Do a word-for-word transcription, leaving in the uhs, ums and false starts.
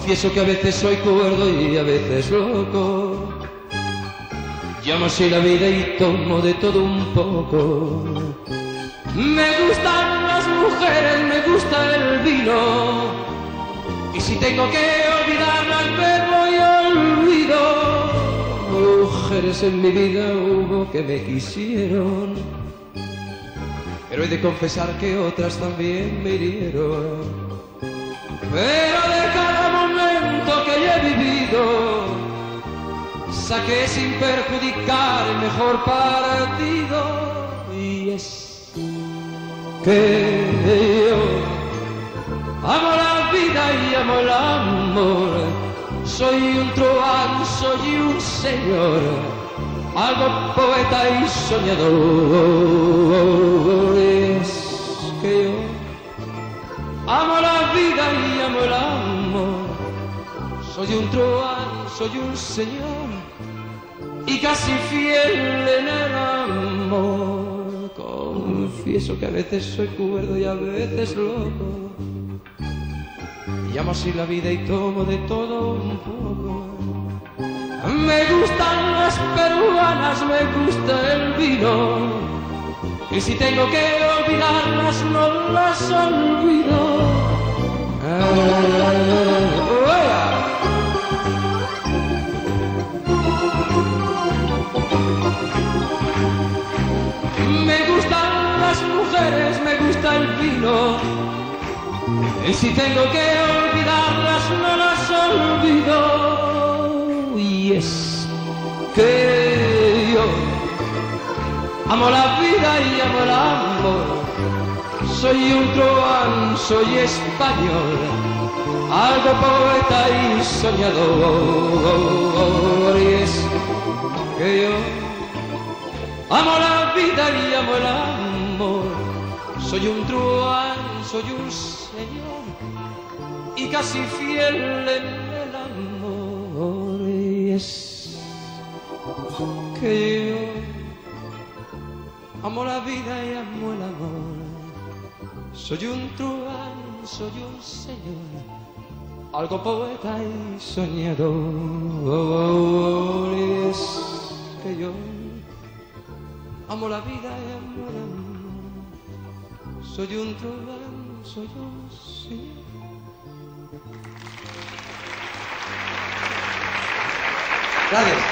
Confieso que a veces soy cuerdo y a veces loco. Llamo así la vida y tomo de todo un poco. Me gustan las mujeres, me gusta el vino. Y si tengo que olvidarlas, bebo y olvido. Mujeres en mi vida hubo que me quisieron, pero he de confesar que otras también me hirieron. Pero de cada momento que yo he vivido, saqué sin perjudicar el mejor partido. Y es que yo amo la vida y amo el amor. Soy un truán, soy un señor, algo poeta y soñador. Es que yo amo la vida y amo el amor. Soy un truán, soy un señor y casi fiel en el amor. Confieso que a veces soy cuerdo y a veces loco. Llamo así la vida y tomo de todo un poco. Me gustan las peruanas, me gusta el vino. Y si tengo que olvidarlas, no las olvido. Me gustan las mujeres, me gusta el vino. Y si tengo que olvidarlas, no las olvido. Y es que yo amo la vida y amo el amor. Soy un truán, soy español, algo poeta y soñador. Y es que yo amo la vida y amo el amor. Soy un truán, soy un señor y casi fiel en el amor. Y es que yo amo la vida y amo el amor. Soy un truán, soy un señor, algo poeta y soñador. Y es que yo amo la vida y amo el amor. Soy un truán, soy un señor. Gracias.